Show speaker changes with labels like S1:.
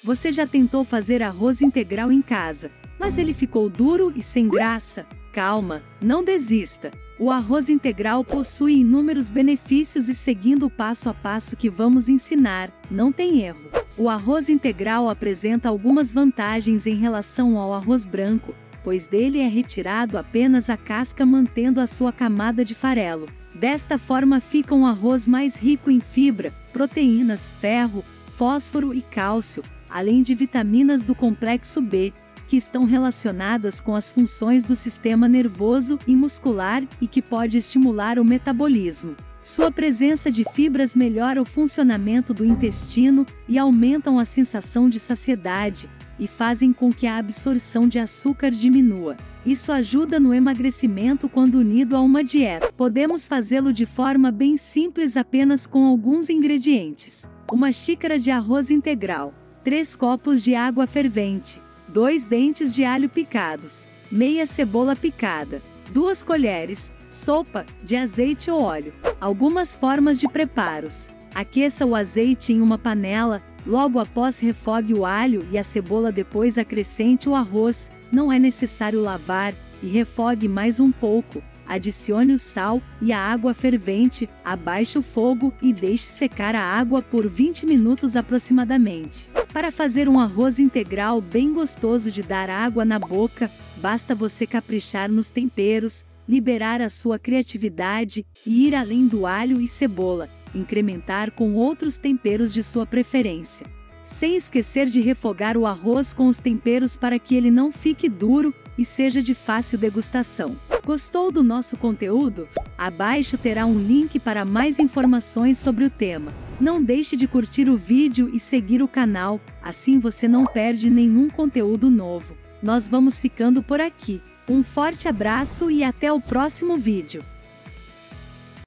S1: Você já tentou fazer arroz integral em casa, mas ele ficou duro e sem graça? Calma, não desista. O arroz integral possui inúmeros benefícios e seguindo o passo a passo que vamos ensinar, não tem erro. O arroz integral apresenta algumas vantagens em relação ao arroz branco, pois dele é retirado apenas a casca mantendo a sua camada de farelo. Desta forma fica um arroz mais rico em fibra, proteínas, ferro, fósforo e cálcio, além de vitaminas do complexo B, que estão relacionadas com as funções do sistema nervoso e muscular e que pode estimular o metabolismo. Sua presença de fibras melhora o funcionamento do intestino e aumentam a sensação de saciedade, e fazem com que a absorção de açúcar diminua. Isso ajuda no emagrecimento quando unido a uma dieta. Podemos fazê-lo de forma bem simples apenas com alguns ingredientes. Uma xícara de arroz integral, 3 copos de água fervente, 2 dentes de alho picados, meia cebola picada, 2 colheres, sopa, de azeite ou óleo. Algumas formas de preparos. Aqueça o azeite em uma panela, logo após refogue o alho e a cebola, depois acrescente o arroz, não é necessário lavar, e refogue mais um pouco. Adicione o sal e a água fervente, abaixe o fogo e deixe secar a água por 20 minutos aproximadamente. Para fazer um arroz integral bem gostoso de dar água na boca, basta você caprichar nos temperos, liberar a sua criatividade e ir além do alho e cebola, incrementar com outros temperos de sua preferência. Sem esquecer de refogar o arroz com os temperos para que ele não fique duro e seja de fácil degustação. Gostou do nosso conteúdo? Abaixo terá um link para mais informações sobre o tema. Não deixe de curtir o vídeo e seguir o canal, assim você não perde nenhum conteúdo novo. Nós vamos ficando por aqui. Um forte abraço e até o próximo vídeo.